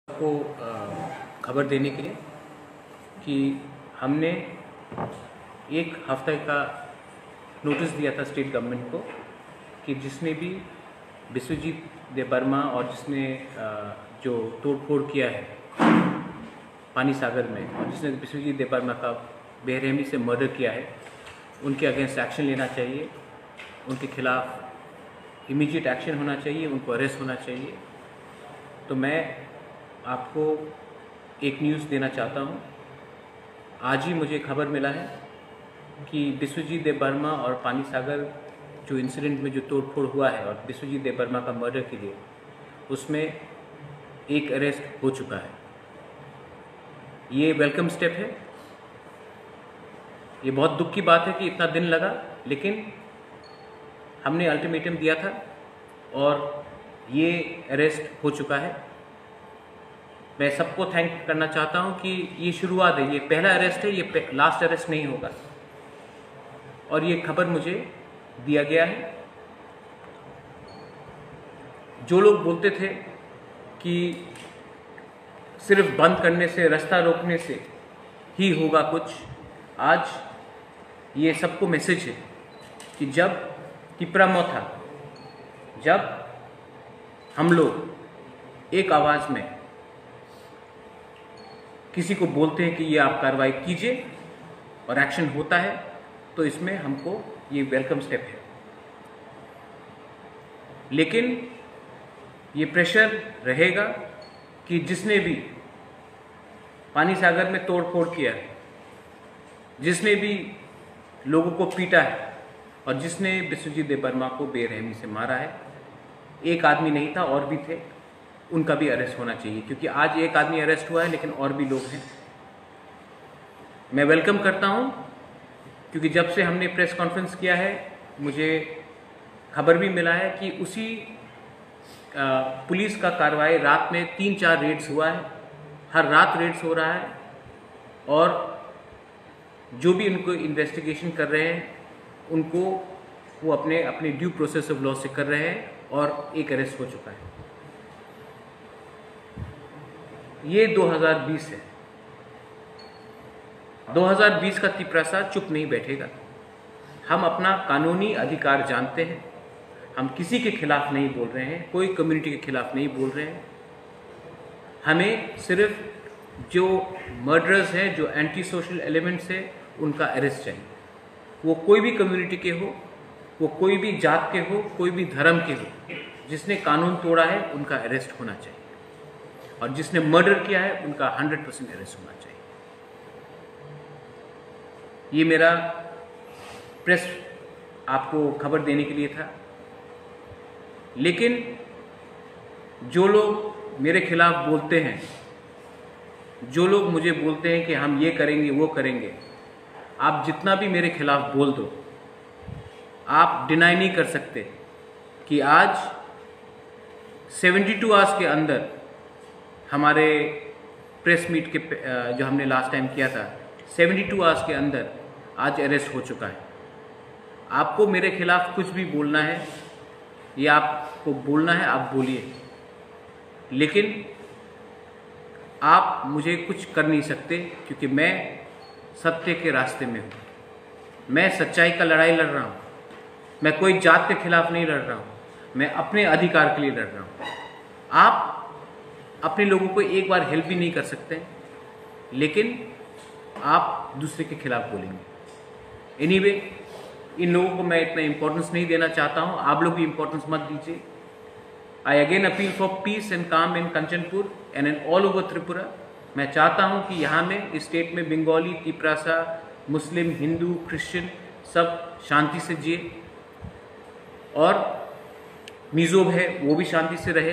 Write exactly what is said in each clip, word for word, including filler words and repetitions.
को खबर देने के लिए कि हमने एक हफ्ते का नोटिस दिया था स्टेट गवर्नमेंट को कि जिसने भी बिस्वजीत देबबर्मा और जिसने जो तोड़फोड़ किया है पानी सागर में और जिसने बिस्वजीत देबबर्मा का बेरहमी से मर्डर किया है उनके अगेंस्ट एक्शन लेना चाहिए, उनके खिलाफ इमीडिएट एक्शन होना चाहिए, उनको अरेस्ट होना चाहिए। तो मैं आपको एक न्यूज़ देना चाहता हूँ। आज ही मुझे खबर मिला है कि बिस्वजीत देबबर्मा और पानी सागर जो इंसिडेंट में जो तोड़फोड़ हुआ है और बिस्वजीत देबबर्मा का मर्डर के लिए उसमें एक अरेस्ट हो चुका है। ये वेलकम स्टेप है। ये बहुत दुख की बात है कि इतना दिन लगा, लेकिन हमने अल्टीमेटम दिया था और ये अरेस्ट हो चुका है। मैं सबको थैंक करना चाहता हूँ कि ये शुरुआत है, ये पहला अरेस्ट है, ये लास्ट अरेस्ट नहीं होगा। और ये खबर मुझे दिया गया है। जो लोग बोलते थे कि सिर्फ बंद करने से, रास्ता रोकने से ही होगा कुछ, आज ये सबको मैसेज है कि जब तिपरामो था, जब हम लोग एक आवाज़ में किसी को बोलते हैं कि ये आप कार्रवाई कीजिए और एक्शन होता है, तो इसमें हमको ये वेलकम स्टेप है। लेकिन ये प्रेशर रहेगा कि जिसने भी पानी सागर में तोड़फोड़ किया है, जिसने भी लोगों को पीटा है और जिसने बिस्वजीत देबबर्मा को बेरहमी से मारा है, एक आदमी नहीं था, और भी थे, उनका भी अरेस्ट होना चाहिए। क्योंकि आज एक आदमी अरेस्ट हुआ है लेकिन और भी लोग हैं। मैं वेलकम करता हूं क्योंकि जब से हमने प्रेस कॉन्फ्रेंस किया है मुझे खबर भी मिला है कि उसी आ, पुलिस का कार्रवाई रात में तीन चार रेड्स हुआ है, हर रात रेड्स हो रहा है और जो भी उनको इन्वेस्टिगेशन कर रहे हैं उनको वो अपने अपने ड्यू प्रोसेस ऑफ लॉ से कर रहे हैं और एक अरेस्ट हो चुका है। ये दो हज़ार बीस है। दो हज़ार बीस का तिपरासा चुप नहीं बैठेगा। हम अपना कानूनी अधिकार जानते हैं। हम किसी के खिलाफ नहीं बोल रहे हैं, कोई कम्युनिटी के खिलाफ नहीं बोल रहे हैं। हमें सिर्फ जो मर्डरर्स हैं, जो एंटी सोशल एलिमेंट्स हैं, उनका अरेस्ट चाहिए। वो कोई भी कम्युनिटी के हो, वो कोई भी जात के हो, कोई भी धर्म के हो, जिसने कानून तोड़ा है उनका अरेस्ट होना चाहिए और जिसने मर्डर किया है उनका हंड्रेड परसेंट अरेस्ट होना चाहिए। ये मेरा प्रेस आपको खबर देने के लिए था। लेकिन जो लोग मेरे खिलाफ बोलते हैं, जो लोग मुझे बोलते हैं कि हम ये करेंगे वो करेंगे, आप जितना भी मेरे खिलाफ बोल दो, आप डिनाई नहीं कर सकते कि आज बहत्तर आवर्स के अंदर हमारे प्रेस मीट के जो हमने लास्ट टाइम किया था, बहत्तर आवर्स के अंदर आज अरेस्ट हो चुका है। आपको मेरे खिलाफ कुछ भी बोलना है या आपको बोलना है, आप बोलिए, लेकिन आप मुझे कुछ कर नहीं सकते क्योंकि मैं सत्य के रास्ते में हूँ। मैं सच्चाई का लड़ाई लड़ रहा हूँ। मैं कोई जात के खिलाफ नहीं लड़ रहा हूँ, मैं अपने अधिकार के लिए लड़ रहा हूँ। आप अपने लोगों को एक बार हेल्प भी नहीं कर सकते, लेकिन आप दूसरे के खिलाफ बोलेंगे। एनीवे, इन लोगों को मैं इतना इम्पोर्टेंस नहीं देना चाहता हूँ। आप लोग भी इम्पोर्टेंस मत दीजिए। I again appeal for peace and calm in Kanchanpur and in all over Tripura. मैं चाहता हूँ कि यहाँ में इस स्टेट में बंगाली, तिपरासा, मुस्लिम, हिंदू, क्रिश्चियन सब शांति से जिए और मिजोब है वो भी शांति से रहे।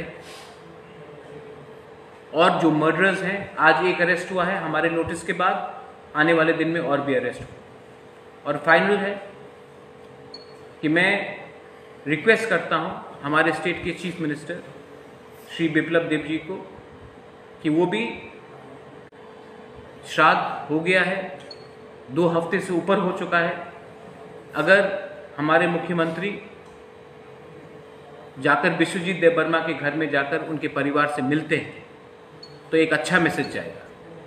और जो मर्डरर्स हैं, आज एक अरेस्ट हुआ है, हमारे नोटिस के बाद आने वाले दिन में और भी अरेस्ट हो। और फाइनल है कि मैं रिक्वेस्ट करता हूं हमारे स्टेट के चीफ मिनिस्टर श्री बिप्लब देब जी को कि वो भी, श्राद्ध हो गया है, दो हफ्ते से ऊपर हो चुका है, अगर हमारे मुख्यमंत्री जाकर बिस्वजीत देबबर्मा के घर में जाकर उनके परिवार से मिलते हैं तो एक अच्छा मैसेज जाएगा।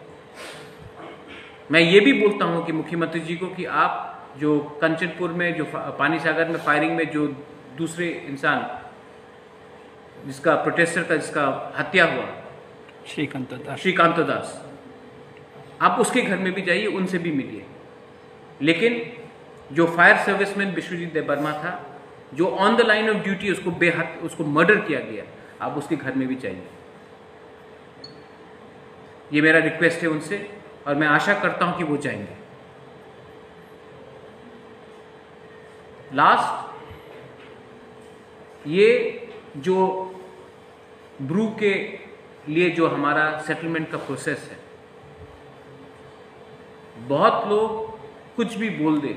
मैं ये भी बोलता हूँ कि मुख्यमंत्री जी को कि आप जो कंचनपुर में, जो पानी सागर में फायरिंग में जो दूसरे इंसान जिसका प्रोटेस्टर का जिसका हत्या हुआ, श्रीकांत दास श्रीकांत दास, आप उसके घर में भी जाइए, उनसे भी मिलिए। लेकिन जो फायर सर्विसमैन विश्वजीत देवर्मा था, जो on the line of duty उसको बेहद उसको मर्डर किया गया, आप उसके घर में भी जाइए। ये मेरा रिक्वेस्ट है उनसे और मैं आशा करता हूं कि वो जाएंगे। लास्ट, ये जो ब्रू के लिए जो हमारा सेटलमेंट का प्रोसेस है, बहुत लोग कुछ भी बोल दे,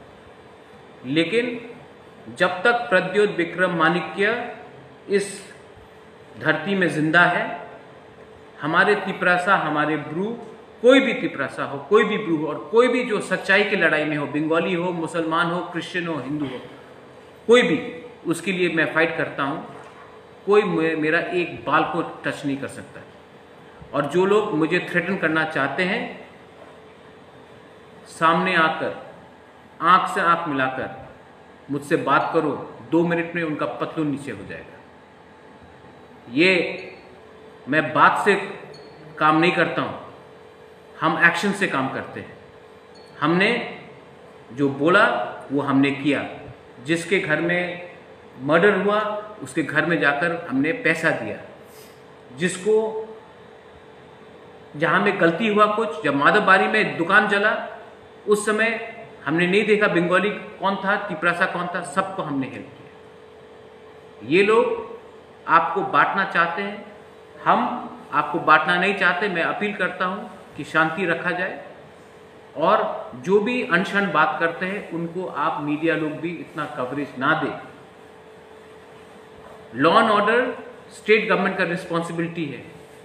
लेकिन जब तक प्रद्योत विक्रम माणिक्य इस धरती में जिंदा है, हमारे तिपरासा, हमारे ब्रू, कोई भी तिपरासा हो, कोई भी ब्रू हो, और कोई भी जो सच्चाई की लड़ाई में हो, बंगाली हो, मुसलमान हो, क्रिश्चियन हो, हिंदू हो, कोई भी, उसके लिए मैं फाइट करता हूं। कोई मेरा एक बाल को टच नहीं कर सकता। और जो लोग मुझे थ्रेटन करना चाहते हैं, सामने आकर आंख से आंख मिलाकर मुझसे बात करो, दो मिनट में उनका पतलून नीचे हो जाएगा। ये मैं बात से काम नहीं करता हूं, हम एक्शन से काम करते हैं। हमने जो बोला वो हमने किया। जिसके घर में मर्डर हुआ उसके घर में जाकर हमने पैसा दिया। जिसको जहां में गलती हुआ कुछ, जब माधवबारी में दुकान जला उस समय हमने नहीं देखा बंगाली कौन था, तिपरासा कौन था, सबको हमने हेल्प किया। ये लोग आपको बांटना चाहते हैं, हम आपको बांटना नहीं चाहते। मैं अपील करता हूं कि शांति रखा जाए और जो भी अनशन बात करते हैं उनको आप मीडिया लोग भी इतना कवरेज ना दें। Law and order state government का रिस्पॉन्सिबिलिटी है।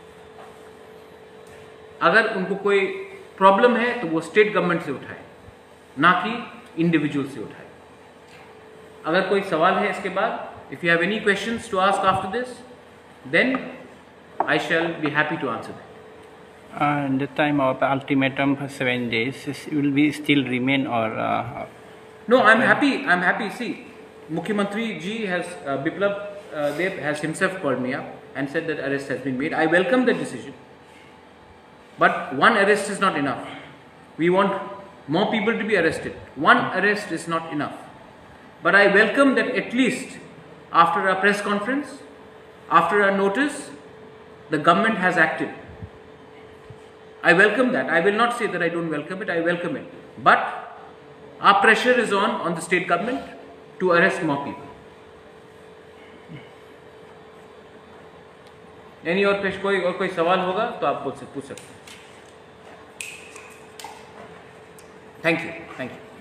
अगर उनको कोई प्रॉब्लम है तो वो स्टेट गवर्नमेंट से उठाए, ना कि इंडिविजुअल से उठाए। अगर कोई सवाल है इसके बाद, if you have any questions to ask after this, then I shall be happy to answer that. And the time of ultimatum for seven days will be still remain or? Uh, no, I'm happy. I'm happy. See, Mukhyamantri ji has uh, Biplab uh, Dev has himself called me up and said that arrest has been made. I welcome the decision, but one arrest is not enough. We want more people to be arrested. One arrest is not enough. But I welcome that at least after a press conference, after a notice, the government has acted. I welcome that. I will not say that I don't welcome it. I welcome it. But our pressure is on on the state government to arrest more people. Any और पेश कोई और कोई सवाल होगा तो आप मुझसे पूछ सकते हैं। Thank you. Thank you.